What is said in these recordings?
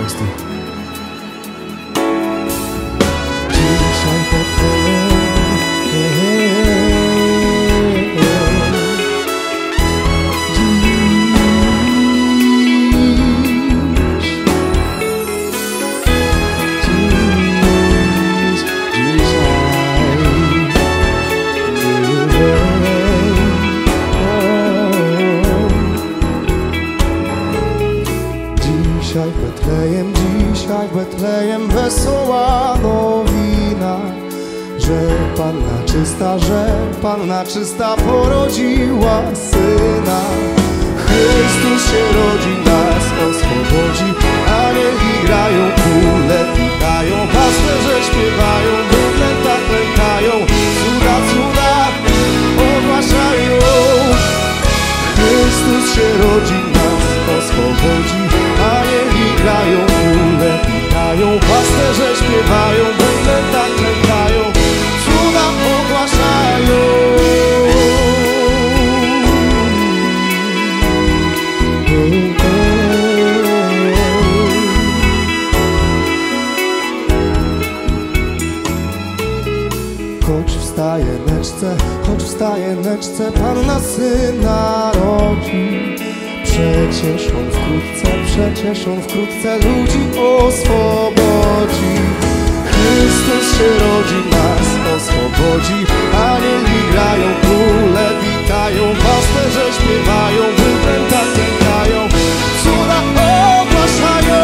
teksty. Dzisiaj Betlejem, dzisiaj w Betlejem wesoła nowina, że Panna czysta porodziła Syna. Chrystus się rodzi, nas oswobodzi, anieli grają, króle witają, pasterze śpiewają, bydlę tak lękają, cuda, cuda ogłaszają. Chrystus się rodzi, nas oswobodzi, anieli grają, króle witają, pasterze śpiewają, bydlę tak lękają, cuda ogłaszają. Choć w stajeneczce Panna Syna rodzi, przecież on wkrótce ludzi oswobodzi. Chrystus się rodzi, nas oswobodzi, anieli grają, króle witają, pasterze śpiewają, bydlę tak lękają, cuda ogłaszają.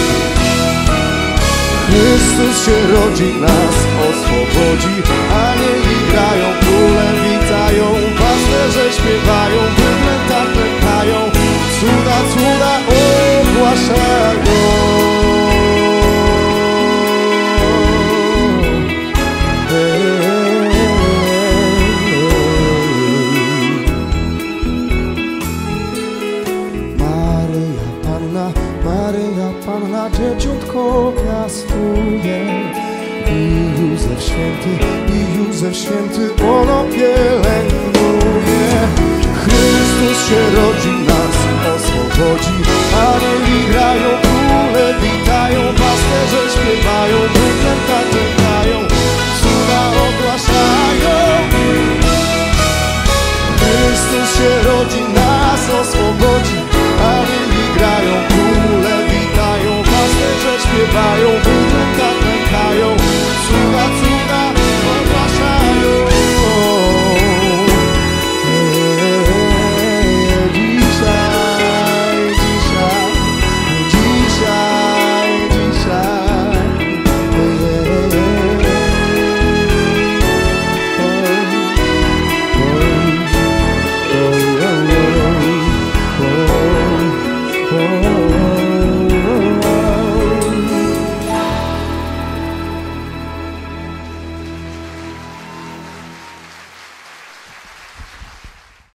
Chrystus się rodzi, nas oswobodzi, anieli grają, króle witają, pasterze śpiewają, bydlę tak lękają, cuda, cuda ogłaszają. Maryja Panna dzieciątko piastuje, i Józef Święty ono pielęgnuje. Chrystus się rodzi, nas oswobodzi, anieli grają, króle witają, pasterze śpiewają, bydlę tak lękają, cuda ogłaszają. Chrystus się rodzi, nas oswobodzi,